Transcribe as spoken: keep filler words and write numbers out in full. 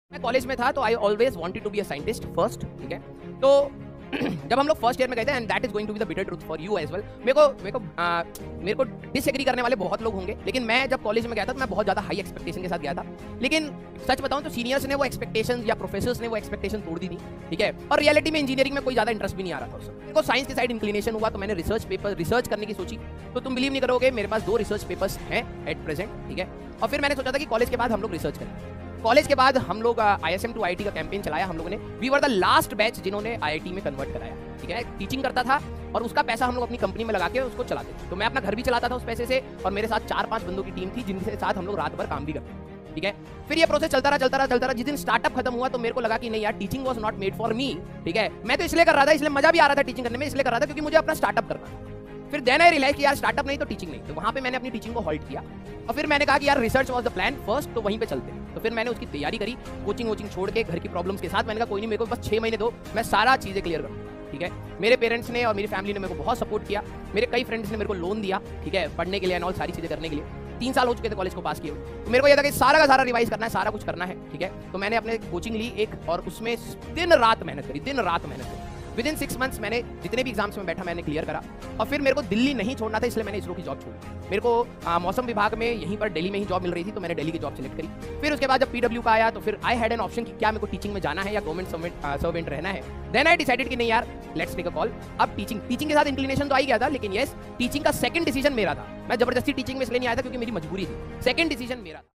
मैं कॉलेज में था तो I always wanted to be a scientist first, ठीक है। तो जब हम लोग फर्स्ट ईयर में गए थे, and that is going to be the bitter truth for you as well, मेरे को मेरे को आ, मेरे को डिसएग्री करने वाले बहुत लोग होंगे, लेकिन मैं जब कॉलेज में गया था तो मैं बहुत ज्यादा हाई एक्सपेक्टेशन के साथ गया था। लेकिन सच बताऊं तो सीनियर्स ने वो एक्सपेक्टेशन या प्रोफेसर्स ने वो एक्सपेक्टेशन तोड़ दी थी, ठीक है। और रियलिटी में इंजीनियरिंग में कोई ज्यादा इंटरेस्ट भी नहीं आ रहा था उसमें। मेरे को साइंस की साइड इंक्लिनेशन हुआ तो मैंने रिसर्च पेपर रिसर्च करने की सोची। तो तुम बिलीव नहीं करोगे, मेरे पास दो रिसर्च पेपर्स हैं एट प्रेजेंट, ठीक है। और फिर मैंने सोचा था कि कॉलेज के बाद हम लोग रिसर्च करें। कॉलेज के बाद हम लोग आईएसएम टू आईआईटी का कैंपेन चलाया हम लोगों ने। We were the last batch जिन्होंने आईआईटी में कन्वर्ट कराया, ठीक है। टीचिंग करता था और उसका पैसा हम लोग अपनी कंपनी में लगा के उसको चलाते थे। तो मैं अपना घर भी चलाता था उस पैसे से, और मेरे साथ चार पांच बंदों की टीम थी जिनके साथ हम लोग रात भर काम भी करते थे, ठीक है। फिर ये प्रोसेस चलता रहा चलता रहा चलता रहा जिस दिन स्टार्टअप खत्म हुआ तो मेरे को लगा कि नहीं यार, teaching was not made for me, ठीक है। मैं तो इसलिए कर रहा था, इसलिए मजा भी आ रहा था टीचिंग करने में, इसलिए कर रहा था क्योंकि मुझे अपना स्टार्टअप करना था। फिर देन आई रियलाइज कि यार स्टार्टअप नहीं तो टीचिंग नहीं। तो वहां पे मैंने अपनी टीचिंग को हॉल्ट किया और फिर मैंने कहा कि यार research was the plan first, तो वहीं पे चलते हैं। तो फिर मैंने उसकी तैयारी करी, कोचिंग वोचिंग छोड़ के घर की प्रॉब्लम्स के साथ। मैंने कहा कोई नहीं, मेरे को बस छह महीने दो, मैं सारा चीजें क्लियर करूँ, ठीक है। मेरे पेरेंट्स ने और मेरी फैमिली ने मेरे को बहुत सपोर्ट किया। मेरे कई फ्रेंड्स ने मेरे को लोन दिया, ठीक है, पढ़ने के लिए एंड ऑल सारी चीजें करने के लिए। तीन साल हो चुके थे कॉलेज को पास किए। तो मेरे को यह था कि सारा का सारा रिवाइज करना है, सारा कुछ करना है, ठीक है। तो मैंने अपने कोचिंग ली एक, और उसमें दिन रात मेहनत करी, दिन रात मेहनत करी। विद इन सिक्स मंथ्स मैंने जितने भी एग्जाम्स में बैठा मैंने क्लियर करा। और फिर मेरे को दिल्ली नहीं छोड़ना था, इसलिए मैंने इसरो की जॉब छोड़ी। मेरे को आ, मौसम विभाग में यहीं पर दिल्ली में ही जॉब मिल रही थी, तो मैंने दिल्ली की जॉब सिलेक्ट करी। फिर उसके बाद जब पीडब्ल्यू का आया तो फिर आई हैड एन ऑप्शन कि क्या मेरे को टीचिंग में जाना है या गवर्नमेंट सर्वेंट रहना है। देन आई डिसाइडेड कि नहीं यार, लेट्स टेक अ कॉल। अब टीचिंग टीचिंग के साथ इंक्लिनेशन तो आ ही गया था, लेकिन यस, टीचिंग का सेकंड डिसीजन मेरा था। मैं जबरदस्ती टीचिंग में इसलिए नहीं आया था क्योंकि मेरी मजबूरी थी। सेकंड डिसीजन मेरा था।